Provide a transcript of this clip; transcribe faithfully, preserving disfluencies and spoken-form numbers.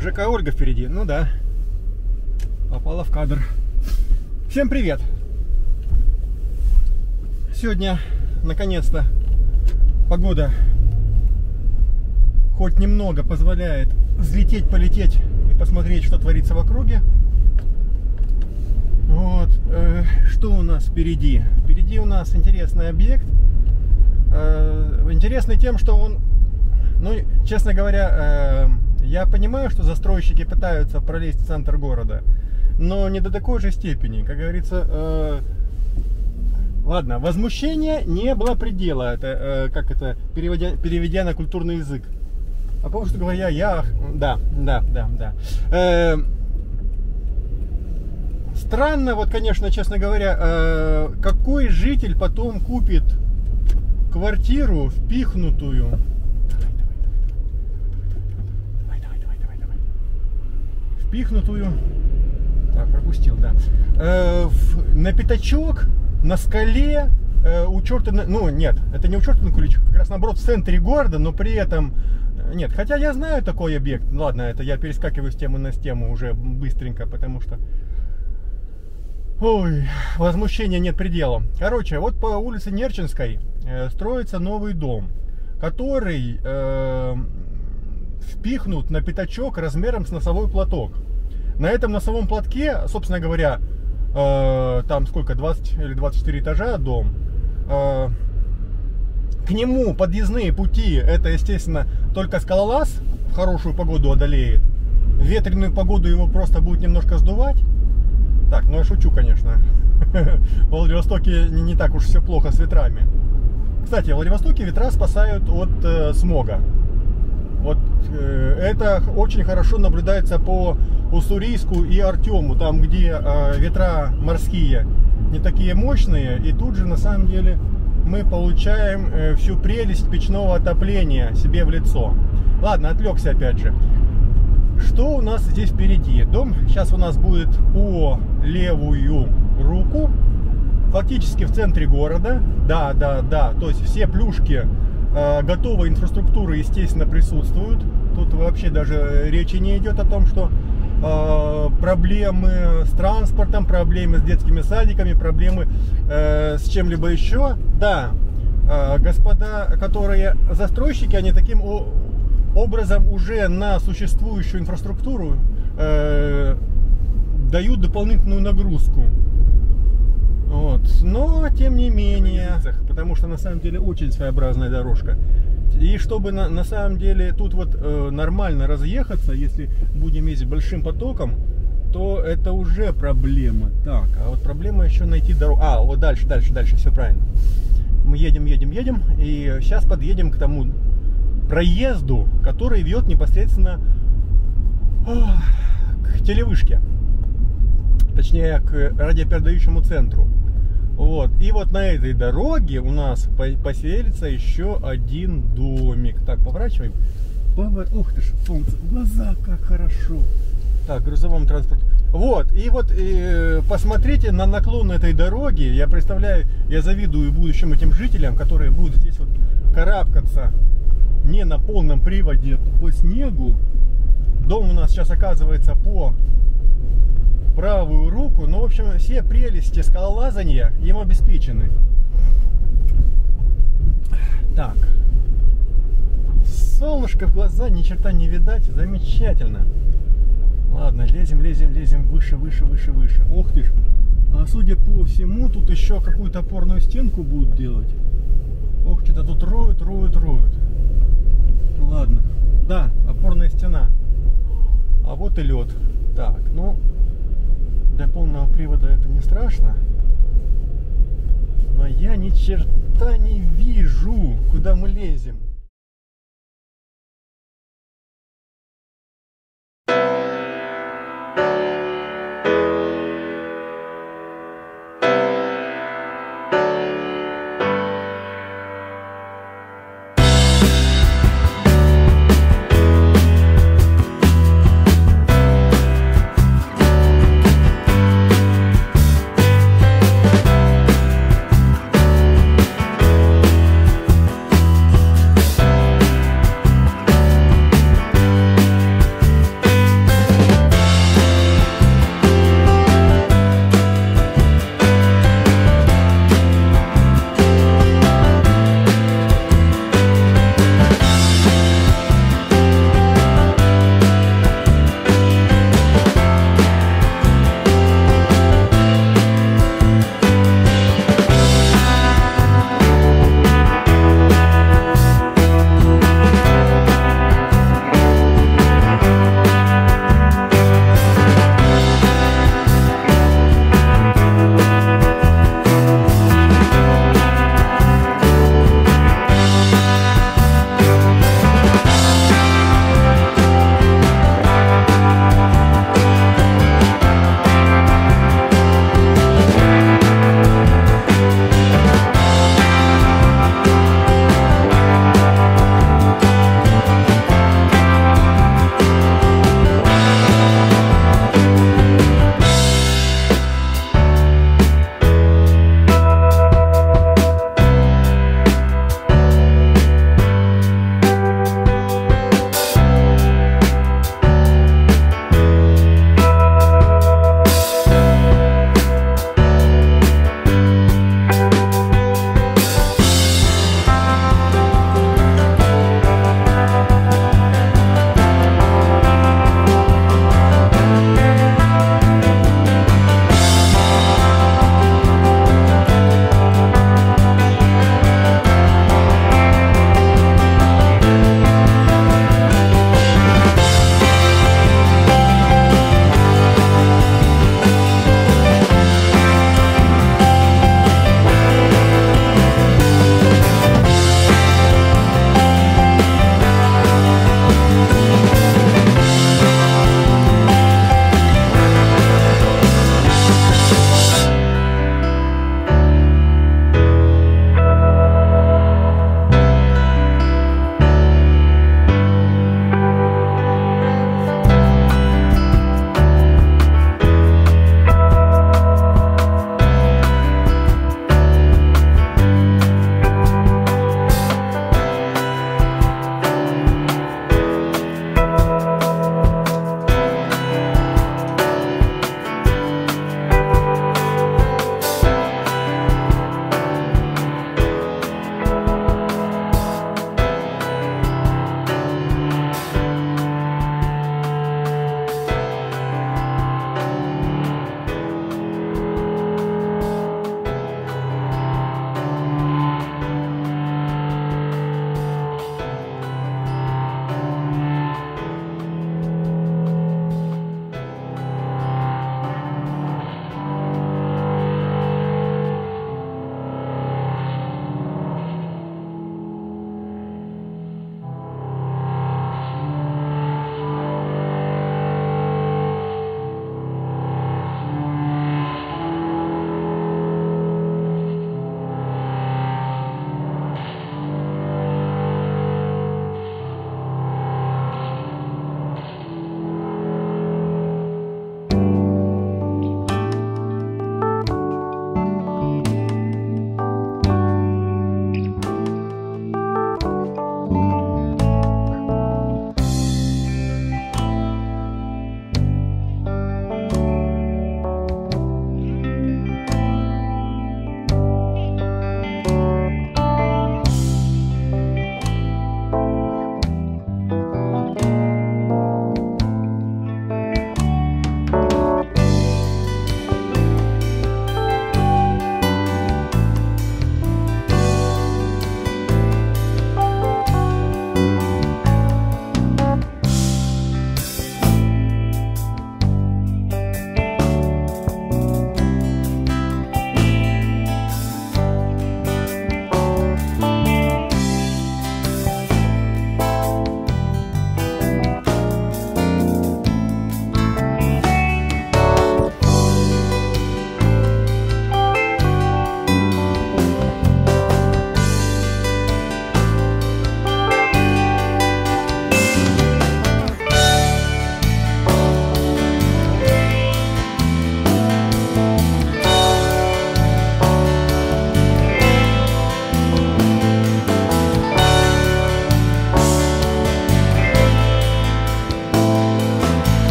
ЖК Ольга впереди. Ну да. Попала в кадр. Всем привет. Сегодня, наконец-то, погода хоть немного позволяет взлететь, полететь и посмотреть, что творится в округе. Вот. Э, что у нас впереди? Впереди у нас интересный объект. Э, интересный тем, что он, ну, честно говоря, э, я понимаю, что застройщики пытаются пролезть в центр города, но не до такой же степени. Как говорится, э, ладно, возмущение не было предела, это, э, как это, переводя, переведя на культурный язык. А потому говоря, я, да, да, да, да. Э, странно, вот, конечно, честно говоря, э, какой житель потом купит квартиру впихнутую, давай, давай, давай, давай, давай, впихнутую, так, пропустил, да, э, в, на пятачок, на скале, э, у черта, ну, нет, это не у черта на куличку, как раз наоборот в центре города, но при этом, нет, хотя я знаю такой объект, ладно, это я перескакиваю с темы на тему уже быстренько, потому что, ой, возмущения нет предела. Короче, вот по улице Нерчинской э, строится новый дом, который э, впихнут на пятачок размером с носовой платок. На этом носовом платке, собственно говоря, э, там сколько, двадцать или двадцать четыре этажа дом, э, к нему подъездные пути, это, естественно, только скалолаз в хорошую погоду одолеет. В ветреную погоду его просто будет немножко сдувать. Так, ну я шучу, конечно. В Владивостоке не, не так уж все плохо с ветрами. Кстати, в Владивостоке ветра спасают от э, смога. Вот э, это очень хорошо наблюдается по Уссурийску и Артему, там, где э, ветра морские не такие мощные, и тут же на самом деле мы получаем э, всю прелесть печного отопления себе в лицо. Ладно, отвлекся опять же. Что у нас здесь впереди? Дом сейчас у нас будет по левую руку, фактически в центре города. Да, да, да. То есть все плюшки э, готовой инфраструктуры, естественно, присутствуют. Тут вообще даже речи не идет о том, что э, проблемы с транспортом, проблемы с детскими садиками, проблемы э, с чем-либо еще. Да, э, господа, которые застройщики, они таким образом уже на существующую инфраструктуру э, дают дополнительную нагрузку. Вот. Но тем не менее, потому что на самом деле очень своеобразная дорожка. И чтобы на, на самом деле тут вот э, нормально разъехаться, если будем ездить большим потоком, то это уже проблема. Так, а вот проблема еще найти дорогу. А, вот дальше, дальше, дальше, все правильно. Мы едем, едем, едем, и сейчас подъедем к тому проезду, который ведет непосредственно к телевышке, точнее к радиопередающему центру. Вот. И вот на этой дороге у нас поселится еще один домик. Так, поворачиваем. Повор... Ух ты ж, солнце, глаза, как хорошо. Так, грузовому транспорту. Вот, и вот и, посмотрите на наклон этой дороги. Я представляю, я завидую будущим этим жителям, которые будут здесь вот карабкаться не на полном приводе по снегу. Дом у нас сейчас оказывается по правую руку. Ну, в общем, все прелести скалолазания им обеспечены. Так. Солнышко в глаза, ни черта не видать. Замечательно. Ладно, лезем, лезем, лезем выше, выше, выше, выше. Ух ты ж. А судя по всему, тут еще какую-то опорную стенку будут делать. Ох, что-то тут роют, роют, роют. Ладно. Да, опорная стена. А вот и лед. Так, ну, для полного привода это не страшно. Но я ни черта не вижу, куда мы лезем.